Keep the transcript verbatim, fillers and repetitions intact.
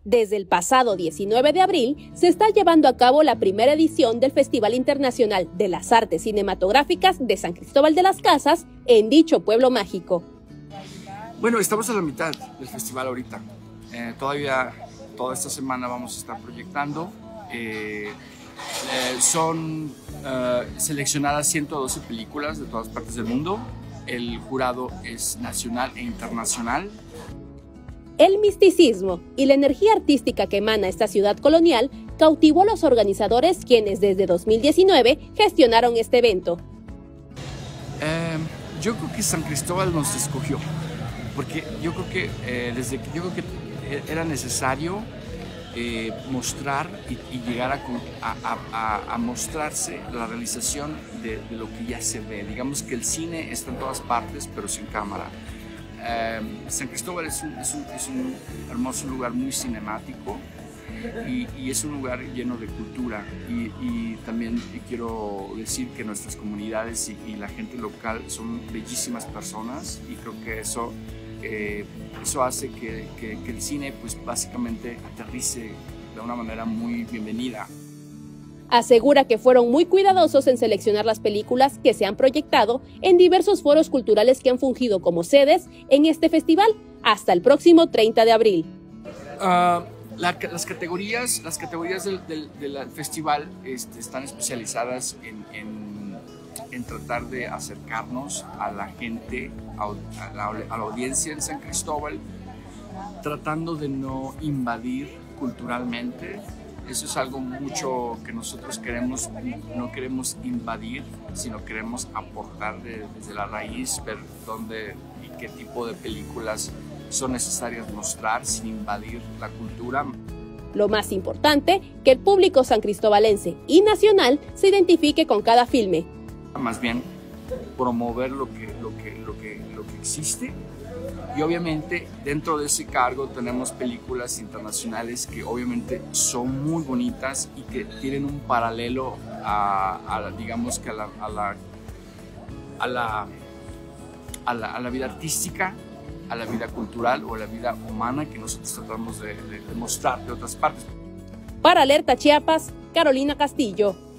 Desde el pasado diecinueve de abril se está llevando a cabo la primera edición del Festival Internacional de las Artes Cinematográficas de San Cristóbal de las Casas en dicho pueblo mágico. Bueno, estamos a la mitad del festival ahorita. Eh, todavía toda esta semana vamos a estar proyectando. Eh, eh, son eh, seleccionadas ciento doce películas de todas partes del mundo. El jurado es nacional e internacional. El misticismo y la energía artística que emana esta ciudad colonial cautivó a los organizadores, quienes desde dos mil diecinueve gestionaron este evento. Eh, yo creo que San Cristóbal nos escogió, porque yo creo que eh, desde que yo creo que era necesario eh, mostrar y, y llegar a, a, a, a mostrarse la realización de, de lo que ya se ve. Digamos que el cine está en todas partes, pero sin cámara. Eh, San Cristóbal es un, es, un, es un hermoso lugar muy cinemático y, y es un lugar lleno de cultura y, y también quiero decir que nuestras comunidades y, y la gente local son bellísimas personas y creo que eso, eh, eso hace que, que, que el cine pues básicamente aterrice de una manera muy bienvenida. Asegura que fueron muy cuidadosos en seleccionar las películas que se han proyectado en diversos foros culturales que han fungido como sedes en este festival hasta el próximo treinta de abril. Uh, la, las categorías, las categorías del, del, del festival este, están especializadas en, en, en tratar de acercarnos a la gente, a, a, la, a la audiencia en San Cristóbal, tratando de no invadir culturalmente. Eso es algo mucho que nosotros queremos, no queremos invadir, sino queremos aportar de, desde la raíz, ver dónde y qué tipo de películas son necesarias mostrar sin invadir la cultura. Lo más importante, que el público san cristobalense y nacional se identifique con cada filme. Más bien promover lo que, lo que, lo que, lo que existe. Y obviamente dentro de ese cargo tenemos películas internacionales que obviamente son muy bonitas y que tienen un paralelo a, a digamos que a la, a la, a la, a la, a la vida artística, a la vida cultural o a la vida humana que nosotros tratamos de, de, de mostrar de otras partes. Para Alerta Chiapas, Carolina Castillo.